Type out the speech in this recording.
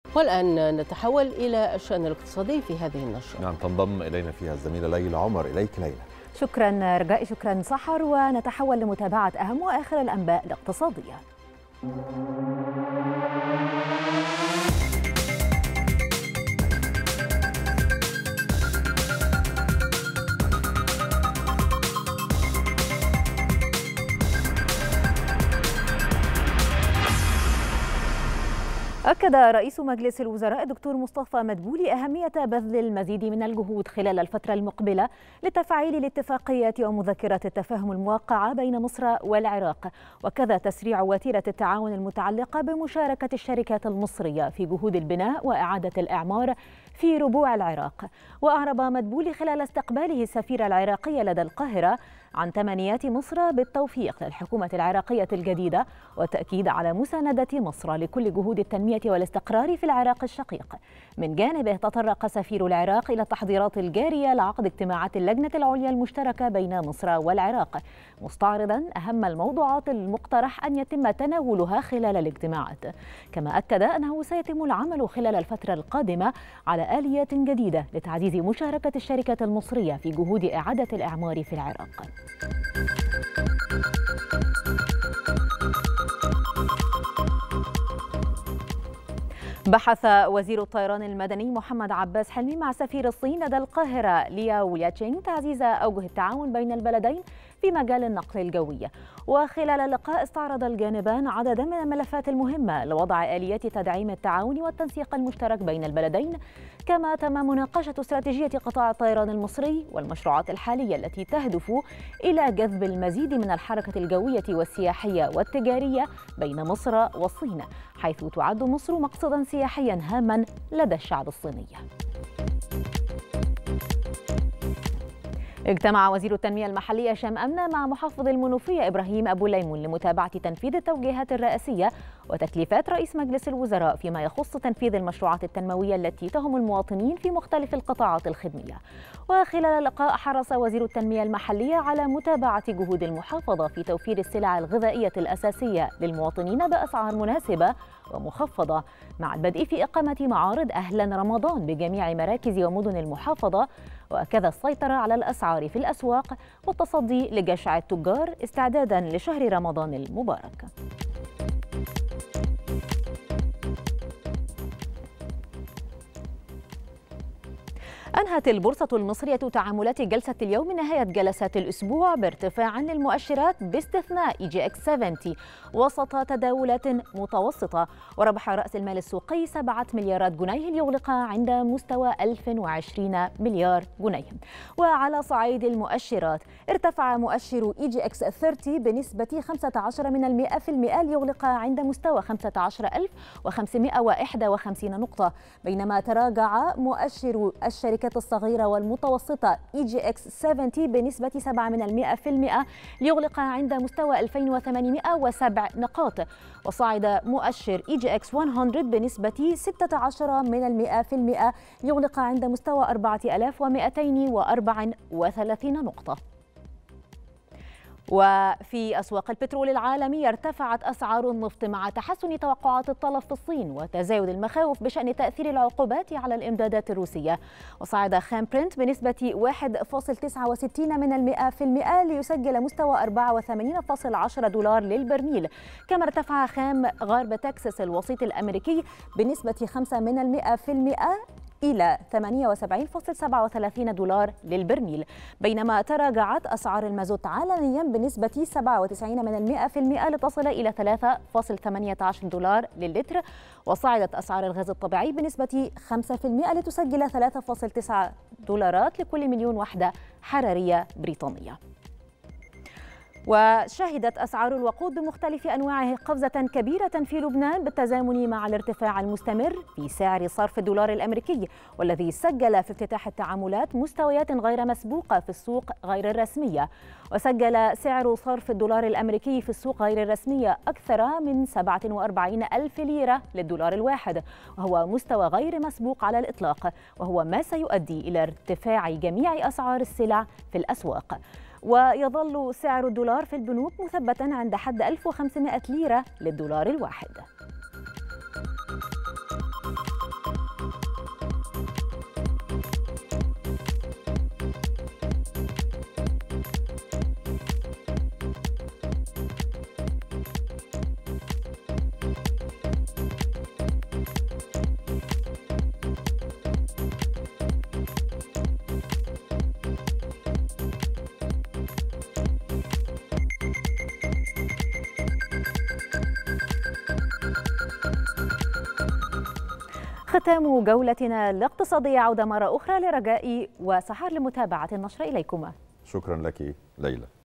والآن نتحول إلى الشأن الاقتصادي في هذه النشرة. نعم، تنضم إلينا فيها الزميلة ليلى عمر. إليك ليلى. شكرا رجاء، شكرا سحر، ونتحول لمتابعة أهم وآخر الأنباء الاقتصادية. أكد رئيس مجلس الوزراء الدكتور مصطفى مدبولي أهمية بذل المزيد من الجهود خلال الفترة المقبلة لتفعيل الاتفاقيات ومذكرة التفاهم الموقعة بين مصر والعراق، وكذا تسريع وتيرة التعاون المتعلقة بمشاركة الشركات المصرية في جهود البناء وإعادة الإعمار في ربوع العراق. وأعرب مدبولي خلال استقباله السفير العراقي لدى القاهرة عن تمنيات مصر بالتوفيق للحكومة العراقية الجديدة، والتأكيد على مساندة مصر لكل جهود التنمية والاستقرار في العراق الشقيق. من جانبه تطرق سفير العراق إلى التحضيرات الجارية لعقد اجتماعات اللجنة العليا المشتركة بين مصر والعراق، مستعرضا أهم الموضوعات المقترح أن يتم تناولها خلال الاجتماعات. كما أكد أنه سيتم العمل خلال الفترة القادمة على آليات جديدة لتعزيز مشاركة الشركة المصرية في جهود إعادة الإعمار في العراق. بحث وزير الطيران المدني محمد عباس حلمي مع سفير الصين لدى القاهرة لياو ياتشينغ تعزيز أوجه التعاون بين البلدين في مجال النقل الجوي. وخلال اللقاء استعرض الجانبان عددا من الملفات المهمة لوضع آليات تدعيم التعاون والتنسيق المشترك بين البلدين، كما تم مناقشة استراتيجية قطاع الطيران المصري والمشروعات الحالية التي تهدف إلى جذب المزيد من الحركة الجوية والسياحية والتجارية بين مصر والصين، حيث تعد مصر مقصدا سياحيا هاما لدى الشعب الصيني. اجتمع وزير التنمية المحلية هشام أمنة مع محافظ المنوفية إبراهيم أبو ليمون لمتابعة تنفيذ التوجيهات الرئاسية وتكليفات رئيس مجلس الوزراء فيما يخص تنفيذ المشروعات التنموية التي تهم المواطنين في مختلف القطاعات الخدمية. وخلال اللقاء حرص وزير التنمية المحلية على متابعة جهود المحافظة في توفير السلع الغذائية الأساسية للمواطنين بأسعار مناسبة ومخفضة، مع البدء في إقامة معارض أهلا رمضان بجميع مراكز ومدن المحافظة، وكذا السيطرة على الأسعار في الأسواق والتصدي لجشع التجار استعدادا لشهر رمضان المبارك. أنهت البورصة المصرية تعاملات جلسة اليوم نهاية جلسات الأسبوع بارتفاع للمؤشرات باستثناء EGX 70 وسط تداولات متوسطة، وربح رأس المال السوقي 7 مليارات جنيه ليغلق عند مستوى 1020 مليار جنيه. وعلى صعيد المؤشرات ارتفع مؤشر EGX 30 بنسبة 15% ليغلق عند مستوى 15551 نقطة، بينما تراجع مؤشر الشركات الصغيرة والمتوسطة EGX 70 بنسبة 7% ليغلق عند مستوى 2807 نقاط، وصعد مؤشر EGX 100 بنسبة 16% ليغلق عند مستوى 4234 نقطة. وفي أسواق البترول العالمية ارتفعت أسعار النفط مع تحسن توقعات الطلب في الصين وتزايد المخاوف بشأن تأثير العقوبات على الإمدادات الروسية، وصعد خام برنت بنسبة 1.69% ليسجل مستوى 84.10 دولار للبرميل، كما ارتفع خام غرب تكساس الوسيط الأمريكي بنسبة 5% إلى 78.37 دولار للبرميل، بينما تراجعت أسعار المازوت عالميا بنسبة 97% لتصل إلى 3.18 دولار للتر، وصعدت أسعار الغاز الطبيعي بنسبة 5% لتسجل 3.9 دولارات لكل مليون وحدة حرارية بريطانية. وشهدت أسعار الوقود بمختلف أنواعه قفزة كبيرة في لبنان بالتزامن مع الارتفاع المستمر في سعر صرف الدولار الأمريكي، والذي سجل في افتتاح التعاملات مستويات غير مسبوقة في السوق غير الرسمية. وسجل سعر صرف الدولار الأمريكي في السوق غير الرسمية أكثر من 47 ألف ليرة للدولار الواحد، وهو مستوى غير مسبوق على الإطلاق، وهو ما سيؤدي إلى ارتفاع جميع أسعار السلع في الأسواق. ويظل سعر الدولار في البنوك مثبتا عند حد 1500 ليرة للدولار الواحد. ختام جولتنا الاقتصادية، عودة مرة أخرى لرجاء وسحر لمتابعة النشر إليكما. شكرا لك ليلى.